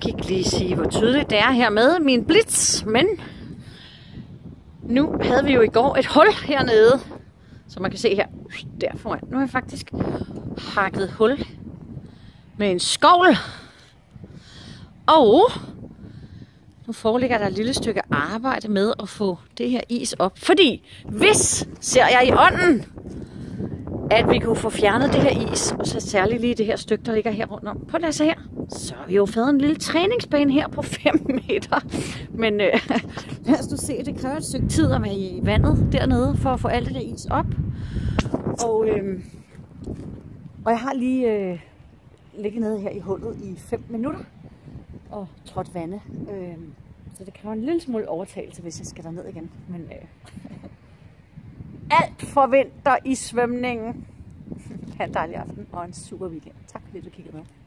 kan ikke lige sige, hvor tydeligt det er her med min blitz, men nu havde vi jo i går et hul hernede, som man kan se her, der foran. Nu har jeg faktisk hakket hul med en skovl, og nu foreligger der et lille stykke arbejde med at få det her is op, fordi hvis, ser jeg i ånden, at vi kunne få fjernet det her is, og så særligt lige det her stykke, der ligger her rundt om. På det her, så har vi jo fået en lille træningsbane her på 5 meter. Men lad os nu se, det kræver et stykke tid at være i vandet dernede, for at få alt det der is op. Og jeg har lige ligget nede her i hullet i 5 minutter og trådt vandet. Så det kræver en lille smule overtagelse, hvis jeg skal derned igen. Men alt forventer i svømningen. Ha' en dejlig aften og en super weekend. Tak fordi du kiggede med.